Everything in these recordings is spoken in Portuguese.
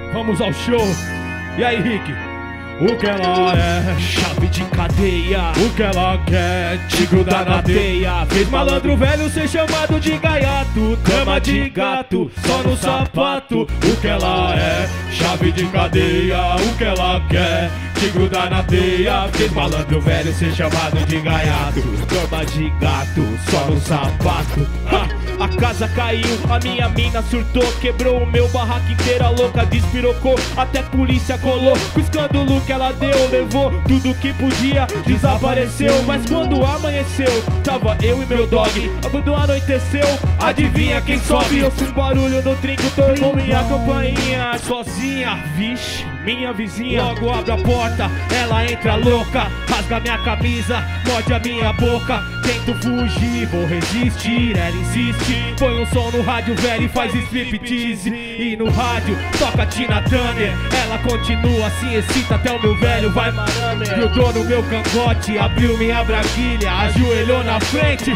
Vamos ao show. E aí, Rick? O que ela é? Chave de cadeia. O que ela quer? Te grudar na teia. Fez malandro velho ser chamado de gaiato. Cama de gato, só no sapato. O que ela é? Chave de cadeia. O que ela quer? Te grudar na teia. Fez malandro velho ser chamado de gaiato. Cama de gato, só no sapato. A casa caiu, a minha mina surtou. Quebrou o meu barraco inteira, louca despirocou. Até polícia colou, com o escândalo que ela deu. Levou tudo que podia, desapareceu. Mas quando amanheceu, tava eu e meu dog. Quando anoiteceu, adivinha quem sobe? Eu fui barulho no trinco, tô com minha campainha. Sozinha, vixe, minha vizinha logo abre a porta, ela entra louca. Rasga minha camisa, morde a minha boca. Tento fugir, vou resistir, ela insiste. Põe um som no rádio velho e faz striptease. E no rádio toca Tina Turner. Ela continua, se excita até o meu velho vai marame. Grudou no meu cangote, abriu minha braguilha, ajoelhou na frente.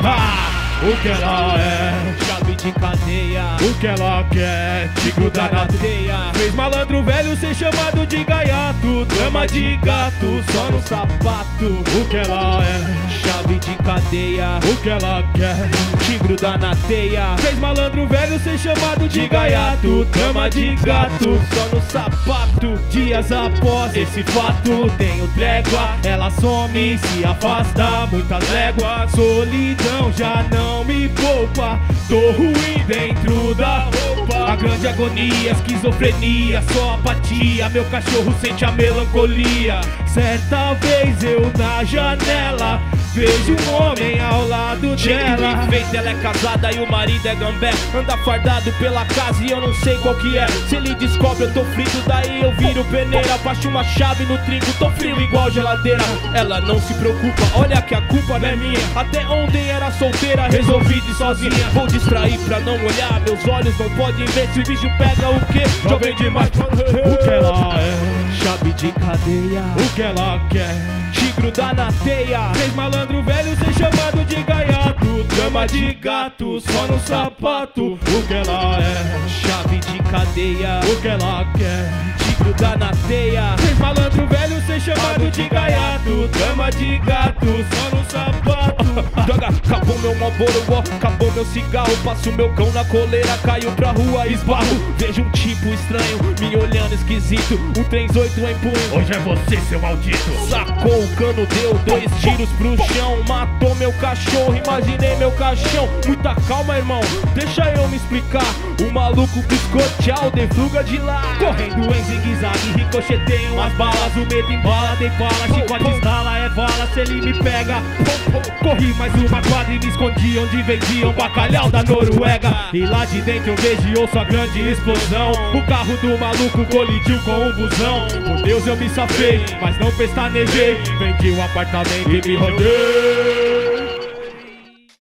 O que ela é? Chave de cadeia. O que ela quer? Te grudar na teia. Fez malandro velho ser chamado de gaiato. Cama de gato, só no sapato. O que ela é? Chave de cadeia. O que ela quer? Te grudar na teia. Fez malandro velho ser chamado de gaiato. Cama de gato, só no sapato. Dias após esse fato, tenho trégua. Ela some, se afasta, muitas léguas. Solidão já não me poupa, tô ruim dentro da roupa. A grande agonia, esquizofrenia, só apatia. Meu cachorro sente a melancolia. Certa vez eu na janela vejo um homem ao lado dela. Feita, ela é casada e o marido é gambé. Anda fardado pela casa e eu não sei qual que é. Se ele descobre eu tô frito, daí eu viro peneira. Baixo uma chave no trinco, tô frio igual geladeira. Ela não se preocupa, olha que a culpa não é minha. Até ontem era solteira, resolvi de sozinha. Vou distrair pra não olhar, meus olhos não podem ver. Se o bicho pega o quê? Jovem demais. O que ela é? Chave de cadeia. O que ela quer? Te grudar na teia. Fez malandro velho ser chamado de gaiato. Cama de gato, só no sapato. O que ela é? Chave de cadeia. O que ela quer? Te grudar na teia. Fez malandro velho ser chamado de gaiato. Cama de gato, só no sapato. Droga, acabou meu Marlboro, acabou meu cigarro. Passo meu cão na coleira, caio pra rua, esbarro. Vejo um tipo estranho, me olhando esquisito. Um 38 em punho. Hoje é você, seu maldito. Sacou o cano, deu 2 tiros pro chão. Matou meu cachorro, imaginei meu caixão. Muita calma, irmão, deixa eu me explicar. O maluco piscou, tchau, dei fuga de lá. Correndo em zigue-zague, ricocheteiam as balas. O medo embala, tem bala, chicote escala, é vala. Se ele me pega, corri mais uma quadra e me escondi onde vendiam bacalhau da Noruega. E lá de dentro eu vejo e ouço a grande explosão. O carro do maluco colidiu com um busão. Por Deus eu me safei, mas não pestanejei. Vendi um apartamento e me rodei.